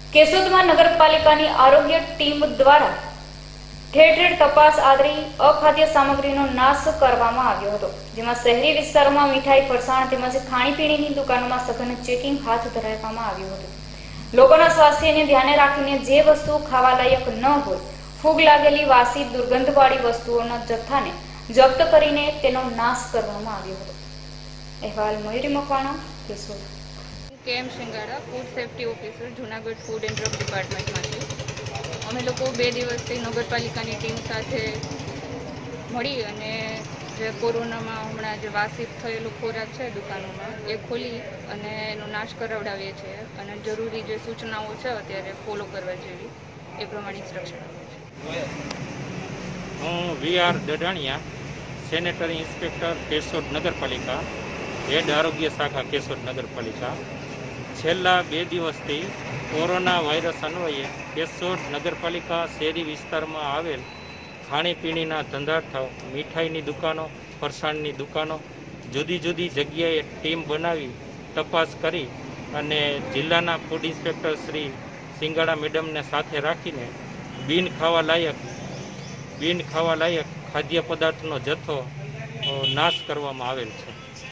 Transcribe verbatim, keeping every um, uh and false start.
કેશોદમાં નગરપાલિકાની આરોગ્ય ટીમ દ્વારા ઠેર ઠેર તપાસ આદરી અખાદ્ય સામગ્રીનો નાશ કરવામાં આવ્યો હતો, જેમાં શહેરી વિસ્તારોમાં મીઠાઈ, ફરસાણ તેમજ ખાણીપીણીની દુકાનોમાં સઘન ચેકિંગ હાથ ધરવામાં આવ્યું હતું. લોકોના સ્વાસ્થ્યને ધ્યાને રાખીને જે વસ્તુ ખાવા લાયક ન હોય, ફૂગ લાગેલી વાસી દુર્ગંધવાળી વસ્તુઓના જથ્થાને જપ્ત કરીને તેનો નાશ કરવામાં આવ્યો હતો. અહેવાલ મયુરી મકવાણા, કેશોદ. કેમ Shingada, food safety officer, Junagadh food and drug ડિપાર્ટમેન્ટમાંથી. અમે લોકો બે દિવસથી નગરપાલિકાની ટીમ સાથે મળી અને જે કોરોનામાં હમણાં જે વાસી થયેલું ખોરાક છે દુકાનોમાં એ ખોલી અને એનો નાશ કરાવડાવીએ છીએ અને જરૂરી જે સૂચનાઓ છે અત્યારે ફોલો કરવા જેવી એ પ્રમાણે ઇન્સ્ટ્રક્શન આપીએ છીએ. હું V R Dadaniya, sanitary inspector, Keshod નગરપાલિકા, હેડ આરોગ્ય શાખા, કેશોદ નગરપાલિકા. છેલ્લા બે દિવસથી કોરોના વાયરસ અન્વયે કેશોદ નગરપાલિકા શહેરી વિસ્તારમાં આવેલ ખાણીપીણીના ધંધાર્થો, મીઠાઈની દુકાનો, ફરસાણની દુકાનો જુદી જુદી જગ્યાએ ટીમ બનાવી તપાસ કરી અને જિલ્લાના ફૂડ ઇન્સ્પેક્ટર શ્રી સિંગાડા મેડમને સાથે રાખીને બિન ખાવા લાયક બિન ખાવા લાયક ખાદ્ય પદાર્થનો જથ્થો નાશ કરવામાં આવેલ છે.